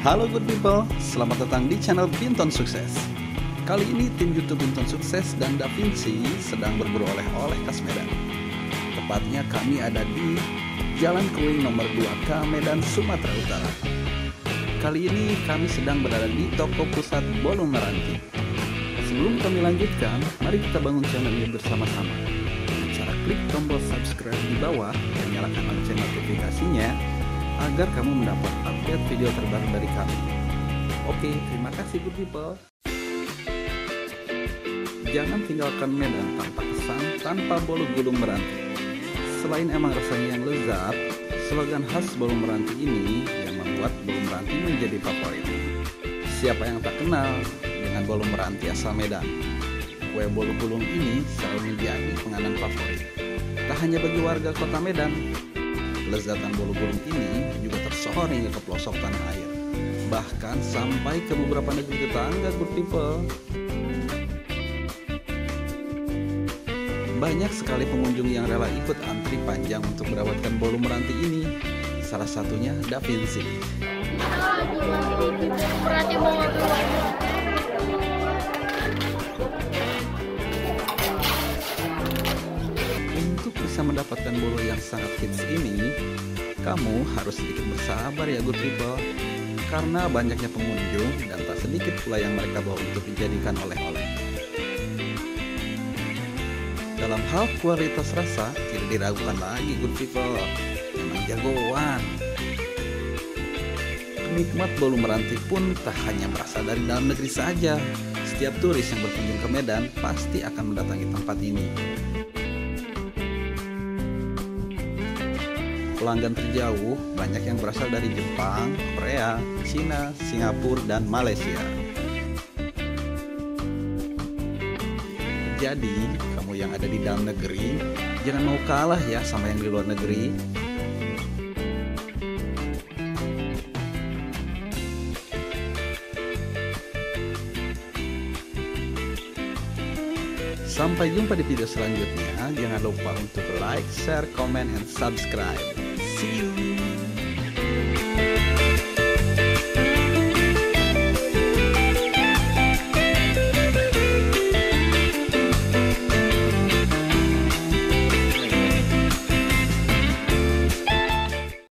Halo good people, selamat datang di channel Binton Sukses. Kali ini tim YouTube Binton Sukses dan Da Vinci sedang berburu oleh-oleh khas Medan. Tepatnya kami ada di Jalan Kuing nomor 2K Medan, Sumatera Utara. Kali ini kami sedang berada di toko pusat Bolu Meranti. Sebelum kami lanjutkan, mari kita bangun channel ini bersama-sama dengan cara klik tombol subscribe di bawah dan nyalakan lonceng notifikasinya agar kamu mendapat update video terbaru dari kami. Oke, terima kasih good people. Jangan tinggalkan Medan tanpa kesan, tanpa bolu gulung meranti. Selain emang rasanya yang lezat, slogan khas bolu meranti ini yang membuat bolu meranti menjadi favorit. Siapa yang tak kenal dengan bolu meranti asal Medan? Kue bolu gulung ini selalu menjadi penganan favorit. Tak hanya bagi warga kota Medan, kelezatan bolu gulung ini juga tersohor hingga ke pelosok tanah air, bahkan sampai ke beberapa negeri tetangga good people. Banyak sekali pengunjung yang rela ikut antri panjang untuk mendapatkan bolu meranti ini. Salah satunya Da Vinci. Untuk bisa mendapatkan bolu yang sangat hits ini, kamu harus sedikit bersabar ya good people, karena banyaknya pengunjung dan tak sedikit pula yang mereka bawa untuk dijadikan oleh-oleh. Dalam hal kualitas rasa tidak diragukan lagi good people, memang jagoan. Penikmat bolu meranti pun tak hanya berasal dari dalam negeri saja. Setiap turis yang berkunjung ke Medan pasti akan mendatangi tempat ini. Pelanggan terjauh banyak yang berasal dari Jepang, Korea, Cina, Singapura, dan Malaysia. Jadi, kamu yang ada di dalam negeri, jangan mau kalah ya sama yang di luar negeri. Sampai jumpa di video selanjutnya. Jangan lupa untuk like, share, comment, and subscribe. See you.